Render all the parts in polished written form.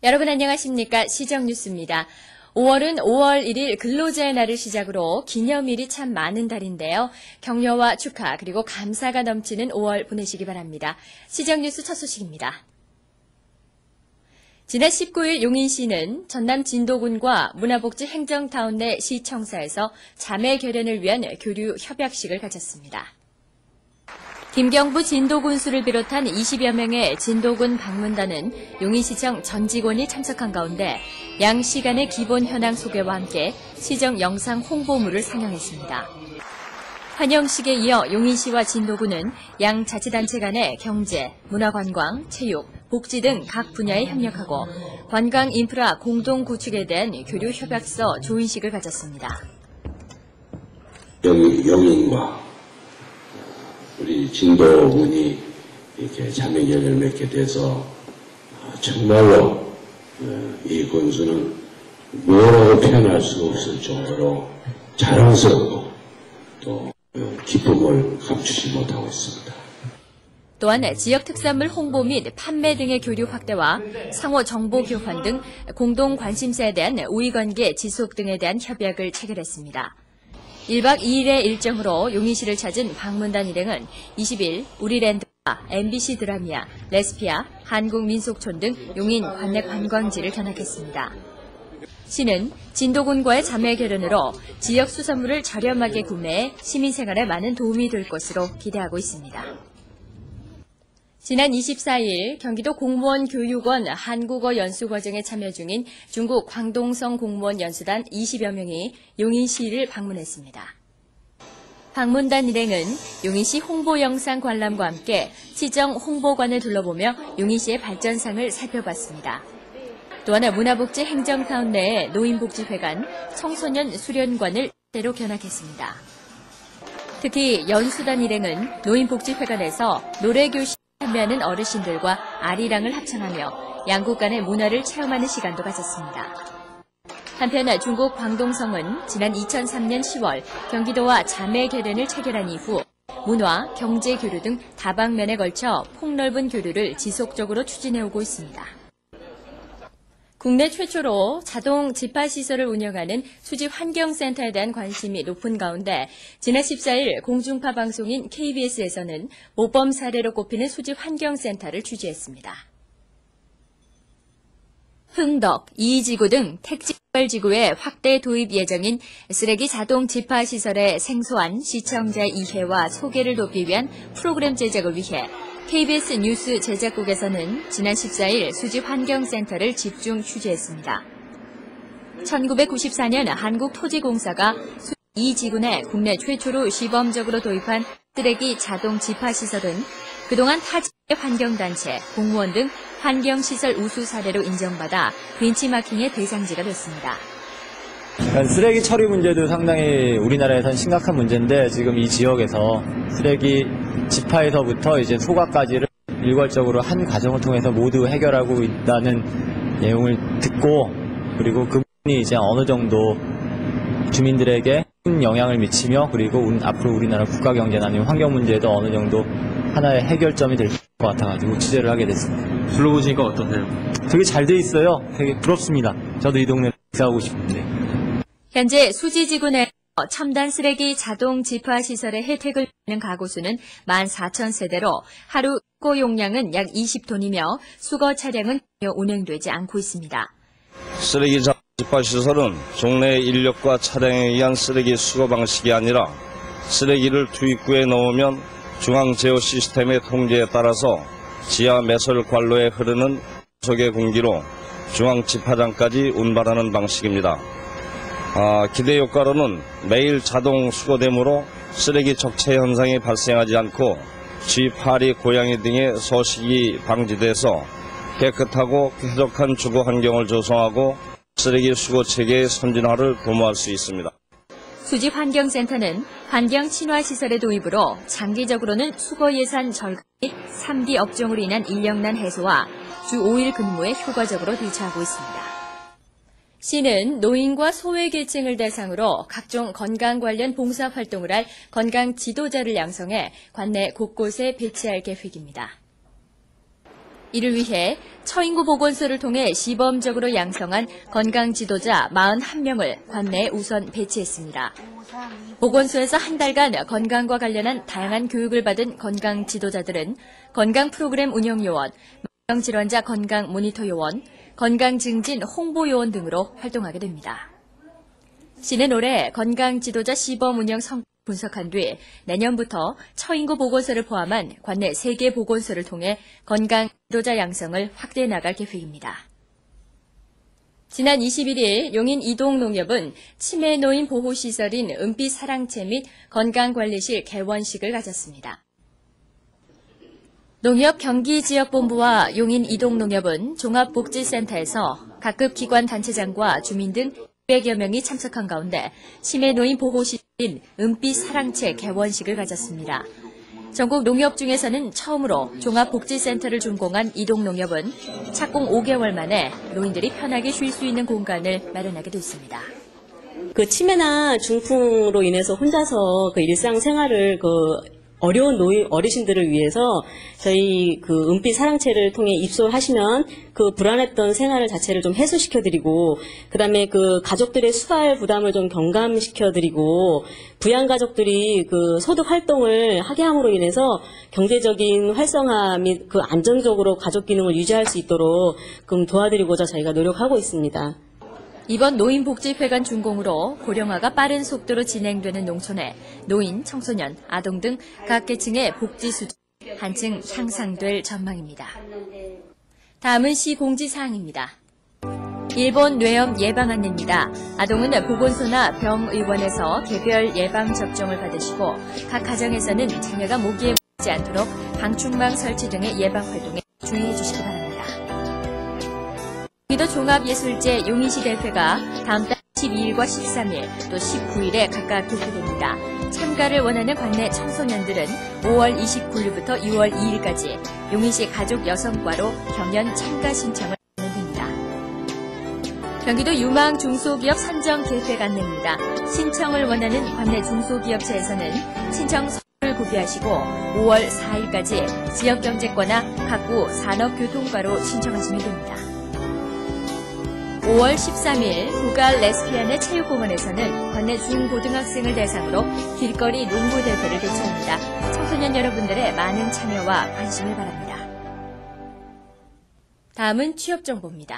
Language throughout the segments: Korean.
여러분 안녕하십니까? 시정뉴스입니다. 5월은 5월 1일 근로자의 날을 시작으로 기념일이 참 많은 달인데요. 격려와 축하 그리고 감사가 넘치는 5월 보내시기 바랍니다. 시정뉴스 첫 소식입니다. 지난 19일 용인시는 전남 진도군과 문화복지 행정타운 내 시청사에서 자매 결연을 위한 교류 협약식을 가졌습니다. 김경부 진도군수를 비롯한 20여 명의 진도군 방문단은 용인시청 전 직원이 참석한 가운데 양 시간의 기본 현황 소개와 함께 시정 영상 홍보물을 상영했습니다. 환영식에 이어 용인시와 진도군은 양 자치단체 간의 경제, 문화관광, 체육, 복지 등 각 분야에 협력하고 관광 인프라 공동 구축에 대한 교류 협약서 조인식을 가졌습니다. 용인과 우리 진도군이 이렇게 자매결연을 맺게 돼서 정말로 이 군수는 뭐라고 표현할 수 없을 정도로 자랑스럽고 또 기쁨을 감추지 못하고 있습니다. 또한 지역 특산물 홍보 및 판매 등의 교류 확대와 상호 정보 교환 등 공동 관심사에 대한 우위관계 지속 등에 대한 협약을 체결했습니다. 1박 2일의 일정으로 용인시를 찾은 방문단 일행은 20일 우리랜드와 MBC 드라미아, 레스피아, 한국민속촌 등 용인 관내 관광지를 견학했습니다. 시는 진도군과의 자매 결연으로 지역 수산물을 저렴하게 구매해 시민생활에 많은 도움이 될 것으로 기대하고 있습니다. 지난 24일 경기도 공무원 교육원 한국어 연수과정에 참여 중인 중국 광동성 공무원 연수단 20여 명이 용인시를 방문했습니다. 방문단 일행은 용인시 홍보 영상 관람과 함께 시정 홍보관을 둘러보며 용인시의 발전상을 살펴봤습니다. 또한 문화복지 행정타운 내의 노인복지회관, 청소년 수련관을 새로 견학했습니다. 특히 연수단 일행은 노인복지회관에서 노래교실 참여하는 어르신들과 아리랑을 합창하며 양국 간의 문화를 체험하는 시간도 가졌습니다. 한편 중국 광동성은 지난 2003년 10월 경기도와 자매 결연을 체결한 이후 문화, 경제 교류 등 다방면에 걸쳐 폭넓은 교류를 지속적으로 추진해오고 있습니다. 국내 최초로 자동 집화시설을 운영하는 수집환경센터에 대한 관심이 높은 가운데 지난 14일 공중파 방송인 KBS에서는 모범 사례로 꼽히는 수집환경센터를 취재했습니다. 흥덕, 이지구 등 택지개발지구에 확대 도입 예정인 쓰레기 자동 집화시설의 생소한 시청자 이해와 소개를 돕기 위한 프로그램 제작을 위해 KBS 뉴스 제작국에서는 지난 14일 수집환경센터를 집중 취재했습니다. 1994년 한국토지공사가 이지구 내 국내 최초로 시범적으로 도입한 쓰레기 자동 집화시설은 그동안 타 지역의 환경단체, 공무원 등 환경시설 우수 사례로 인정받아 벤치마킹의 대상지가 됐습니다. 쓰레기 처리 문제도 상당히 우리나라에선 심각한 문제인데 지금 이 지역에서 쓰레기 집화에서부터 이제 소각까지를 일괄적으로 한 과정을 통해서 모두 해결하고 있다는 내용을 듣고 그리고 그 부분이 이제 어느 정도 주민들에게 큰 영향을 미치며 그리고 앞으로 우리나라 국가 경제나 아니면 환경 문제에도 어느 정도 하나의 해결점이 될 것 같아가지고 취재를 하게 됐습니다. 둘러보시니까 어떠세요? 되게 잘 돼 있어요. 되게 부럽습니다. 저도 이 동네에 이사하고 싶은데. 현재 수지지구 내 첨단 쓰레기 자동 집화 시설의 혜택을 받는 가구 수는 14,000세대로 하루 수거 용량은 약 20톤이며 수거 차량은 전혀 운행되지 않고 있습니다. 쓰레기 자동 집화 시설은 종래 인력과 차량에 의한 쓰레기 수거 방식이 아니라 쓰레기를 투입구에 넣으면 중앙 제어 시스템의 통제에 따라서 지하 매설 관로에 흐르는 속의 공기로 중앙 집화장까지 운반하는 방식입니다. 기대 효과로는 매일 자동 수거되므로 쓰레기 적체 현상이 발생하지 않고 쥐, 파리, 고양이 등의 서식이 방지돼서 깨끗하고 쾌적한 주거 환경을 조성하고 쓰레기 수거 체계의 선진화를 도모할 수 있습니다. 수집환경센터는 환경 친화 시설의 도입으로 장기적으로는 수거 예산 절감 및 3D 업종으로 인한 인력난 해소와 주 5일 근무에 효과적으로 대처하고 있습니다. 시는 노인과 소외계층을 대상으로 각종 건강 관련 봉사활동을 할 건강 지도자를 양성해 관내 곳곳에 배치할 계획입니다. 이를 위해 처인구 보건소를 통해 시범적으로 양성한 건강지도자 41명을 관내에 우선 배치했습니다. 보건소에서 한 달간 건강과 관련한 다양한 교육을 받은 건강지도자들은 건강 프로그램 운영요원, 만병질환자 건강 모니터 요원, 건강증진 홍보요원 등으로 활동하게 됩니다. 시는 올해 건강지도자 시범 운영 성과를 분석한 뒤 내년부터 처인구 보건소를 포함한 관내 3개 보건소를 통해 건강지도자 양성을 확대해 나갈 계획입니다. 지난 21일 용인 이동농협은 치매 노인 보호시설인 은빛 사랑채 및 건강관리실 개원식을 가졌습니다. 농협 경기지역본부와 용인 이동농협은 종합복지센터에서 각급 기관 단체장과 주민 등 200여 명이 참석한 가운데 치매 노인 보호시설인 은빛 사랑채 개원식을 가졌습니다. 전국 농협 중에서는 처음으로 종합복지센터를 준공한 이동농협은 착공 5개월 만에 노인들이 편하게 쉴 수 있는 공간을 마련하게 됐습니다. 그 치매나 중풍으로 인해서 혼자서 그 일상생활을 어려운 어르신들을 위해서 저희 그 은빛 사랑채를 통해 입소하시면 그 불안했던 생활을 자체를 좀 해소시켜드리고, 그 다음에 그 가족들의 수발 부담을 좀 경감시켜드리고, 부양가족들이 그 소득 활동을 하게 함으로 인해서 경제적인 활성화 및 그 안정적으로 가족 기능을 유지할 수 있도록 좀 도와드리고자 저희가 노력하고 있습니다. 이번 노인복지회관 준공으로 고령화가 빠른 속도로 진행되는 농촌에 노인, 청소년, 아동 등 각 계층의 복지 수준 한층 향상될 전망입니다. 다음은 시 공지사항입니다. 일본 뇌염 예방 안내입니다. 아동은 보건소나 병의원에서 개별 예방접종을 받으시고 각 가정에서는 자녀가 모기에 물리지 않도록 방충망 설치 등의 예방 활동에 주의해 주시기 바랍니다. 경기도 종합예술제 용인시 대회가 다음 달 12일과 13일 또 19일에 각각 개최됩니다. 참가를 원하는 관내 청소년들은 5월 29일부터 6월 2일까지 용인시 가족여성과로 경연 참가 신청을 하면 됩니다. 경기도 유망 중소기업 선정 계획 안내입니다. 신청을 원하는 관내 중소기업체에서는 신청 서류를 구비하시고 5월 4일까지 지역경제과나 각구 산업교통과로 신청하시면 됩니다. 5월 13일 구갈 레스피안의 체육공원에서는 관내 중고등학생을 대상으로 길거리 농구대회를 개최합니다. 청소년 여러분들의 많은 참여와 관심을 바랍니다. 다음은 취업정보입니다.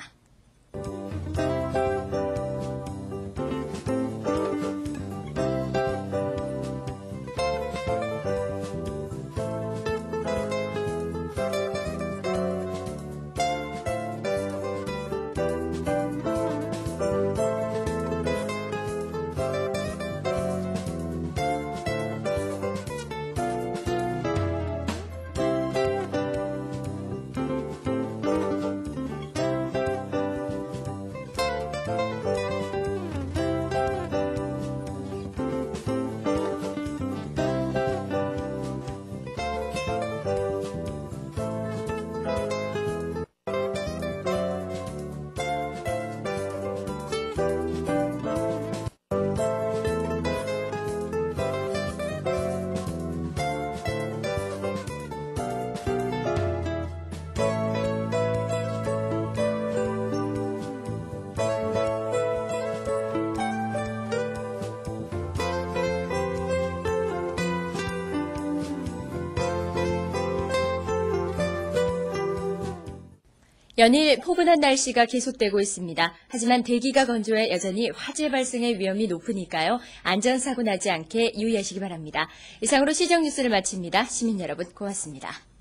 연일 포근한 날씨가 계속되고 있습니다. 하지만 대기가 건조해 여전히 화재 발생의 위험이 높으니까요. 안전사고 나지 않게 유의하시기 바랍니다. 이상으로 시정뉴스를 마칩니다. 시민 여러분 고맙습니다.